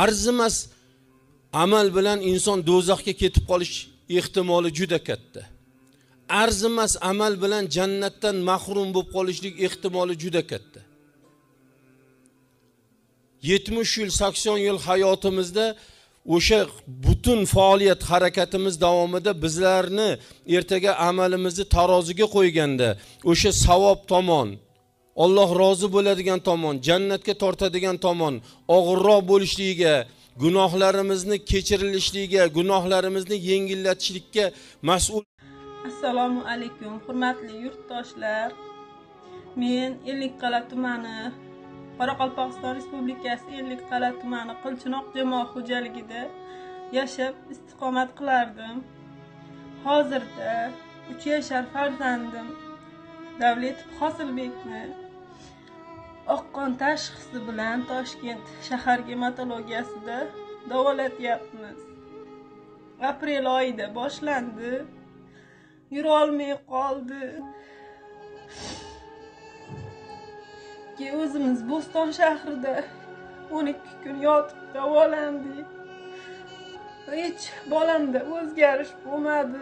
arzimas amal bilan inson do'zaxga ketib qolish ehtimoli juda katta. Arzimas amal bilan jannatdan mahrum bo'lib qolishlik ehtimoli juda katta. 70 yil, 80 yil hayotimizda o'sha butun faoliyat harakatimiz davomida bizlarni ertaga amalimizni taroziga qo'yganda o'sha savob tomon, Alloh rozi bo'ladigan tomon, jannatga tortadigan tomon og'irroq bo'lishligiga, gunohlarimizni kechirilishligiga, gunohlarimizni yengillatishlikka mas'ul. Assalomu alaykum, hurmatli yurtdoshlar. Men Ellikqal'a tumani, Qoraqalpog'iston Respublikasi Ellikqal'a tumani Qilchinoq jamoat xo'jaligida yashab istiqomat qilardim. Hozirda 3 yashar farzandim Davletov Hosilbekni oqqon tashxisi bilan Toshkent shahar gematologiyasida davolatyapmiz. Aprel oyida boshlandi. Yura olmay qoldi. O'zimiz Bo'ston shahrida 12 kun yotib davolandik. Hech bolamda o'zgarish bo'lmadi.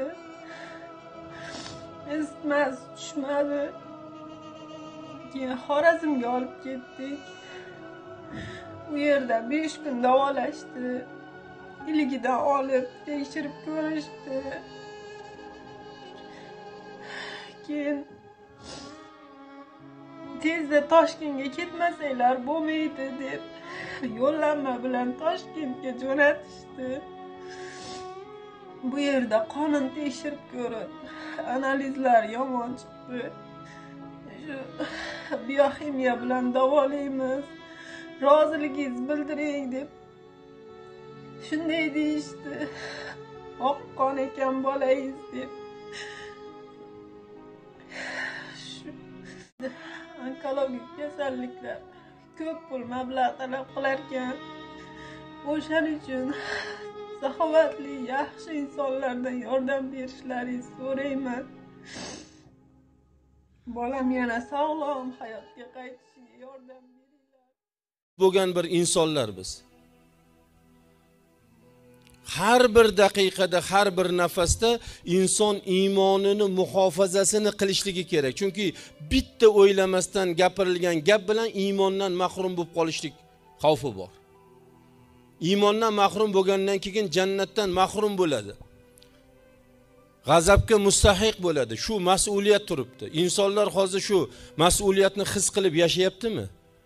Isitmas tushmadi. Keyin Xorazmga olib ketdik. U yerda 5 kun davolashdi. Iligidan olib tekshirib ko'rishdi. Keyin tezda Toshkentga ketmasanglar bo'lmaydi deb yo'llanma bilan Toshkentga jo'natishdi. Bu yerda qonun tekshirib ko'rib, analizlar yomon chiqdi. Shu bioximiya bilan davolaymiz. Roziligingizni bildiring deb shunday deyishdi. Oqqon ekan bolangiz deb. Onkologik kasalliklar ko'p pul mablag' talab qilar ekan. O'shaning uchun saxovatli, yaxshi insonlardan yordam berishlaringizni so'rayman. Bolam yana sog'lom hayotga qaytishiga yordam beringlar. Bo'lgan bir insonlar biz. Har bir daqiqada, har bir nafasda inson iymonini muhofazasini qilishligi kerak. Chunki bitta o'ylamasdan gapirilgan gap bilan iymondan mahrum bo'lib qolishlik xavfi bor. Iymondan mahrum bo'lgandan keyin jannatdan mahrum bo'ladi. G'azabga mustahiq bo'ladi. Shu mas'uliyat turibdi. Insonlar hozir shu mas'uliyatni his qilib yashayaptimi?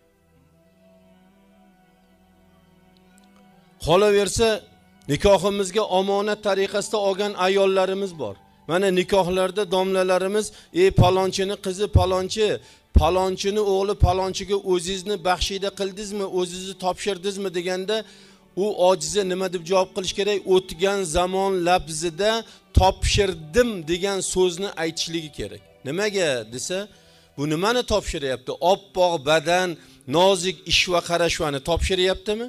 Qolaversa nikohimizga omonat tariqasida olgan ayollarimiz bor. Mana nikohlarda domlalarimiz, palonchini qizi palonchi, palonchini o'g'li palonchiga o'zingizni baxshida qildingizmi, o'zingizni topshirdingizmi deganda u ojiza nima deb javob qilish kerak? O'tgan zamon labzida topshirdim degan so'zni aytishligi kerak. Nimaga desa, bu nimani topshiryapti? Oppoq badan, nozik ish va qarashvani topshiryaptimi?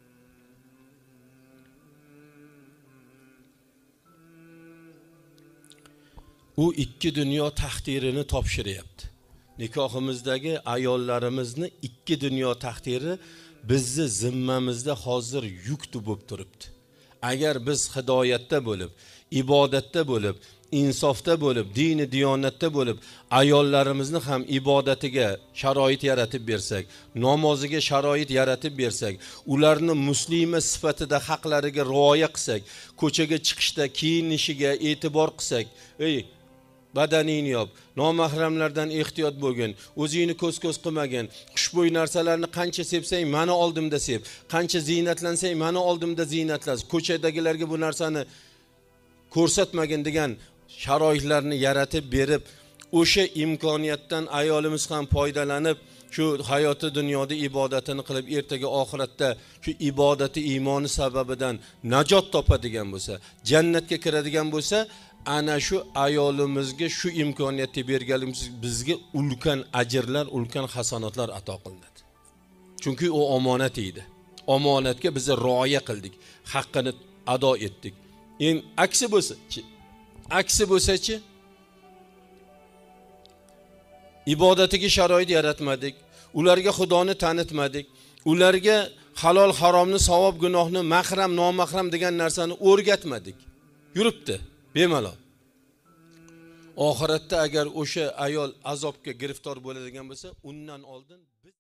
U ikki dunyo taqdirini topshiryapti. Nikohimizdagi ayollarimizni ikki dunyo taqdiri bizni zimmamizda hozir yuk bo'lib turibdi. Agar biz hidoyatda bo'lib, ibodatda bo'lib, insofda bo'lib, dini diyonatda bo'lib, ayollarimizni ham ibodatiga sharoit yaratib bersak, namoziga sharoit yaratib bersak, ularni muslima sifatida haqlariga rioya qilsak, ko'chaga chiqishda kiyinishiga e'tibor qilsak, badaningni yop, nomahramlardan ehtiyot bo'lgin, o'zingni ko'z-ko'z qilmagin, xushbo'y narsalarni qancha sepsang, mana oldimda sep, qancha ziynatlansang, mana oldimda ziynatlas, ko'chadagilarga bu narsani ko'rsatmagin degan sharoitlarni yaratib berib, o'sha imkoniyatdan ayolimiz ham foydalanib, shu hayoti dunyoda ibodatini qilib, ertaga oxiratda shu ibodati iymoni sababidan najot topadigan bo'lsa, jannatga kiradigan bo'lsa, ana shu ayolimizga shu imkoniyatni berganimiz bizga ulkan ajrlar, ulkan hasanatlar ato qilinadi. Chunki u omonat edi. Omonatga biz rioya qildik, haqqini ado etdik. Endi aksi bo'lsa-chi, ibodatiga sharoit yaratmadik, ularga Xudoni tanitmadik, ularga halol haromni, savob gunohni, mahram nomahram degan narsani o'rgatmadik. Yuribdi bemalol. Oxiratda agar o'sha ayol azobga giriftor bo'ladigan bo'lsa, undan oldin